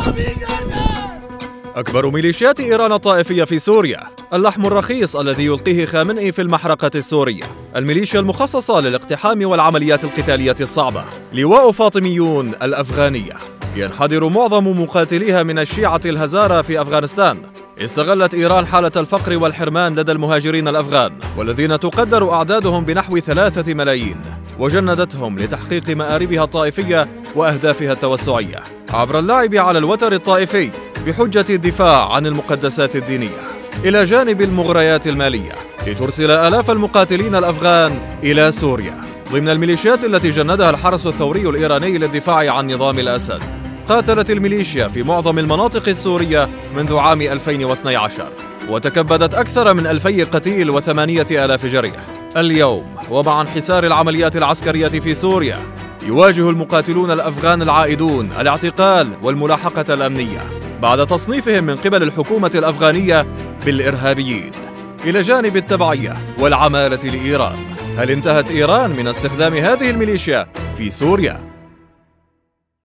أكبر ميليشيات إيران الطائفية في سوريا، اللحم الرخيص الذي يلقيه خامنئي في المحرقة السورية، الميليشيا المخصصة للاقتحام والعمليات القتالية الصعبة، لواء فاطميون الأفغانية. ينحدر معظم مقاتليها من الشيعة الهزارة في أفغانستان. استغلت إيران حالة الفقر والحرمان لدى المهاجرين الأفغان، والذين تقدر أعدادهم بنحو 3 ملايين، وجندتهم لتحقيق مآربها الطائفية وأهدافها التوسعية عبر اللعب على الوتر الطائفي بحجة الدفاع عن المقدسات الدينية، إلى جانب المغريات المالية لترسل آلاف المقاتلين الأفغان إلى سوريا ضمن الميليشيات التي جندها الحرس الثوري الإيراني للدفاع عن نظام الأسد. قاتلت الميليشيا في معظم المناطق السورية منذ عام 2012، وتكبدت أكثر من 2000 قتيل و8000 جريح. اليوم ومع انحسار العمليات العسكرية في سوريا، يواجه المقاتلون الأفغان العائدون الاعتقال والملاحقة الأمنية بعد تصنيفهم من قبل الحكومة الأفغانية بالإرهابيين، إلى جانب التبعية والعمالة لإيران. هل انتهت إيران من استخدام هذه الميليشيا في سوريا؟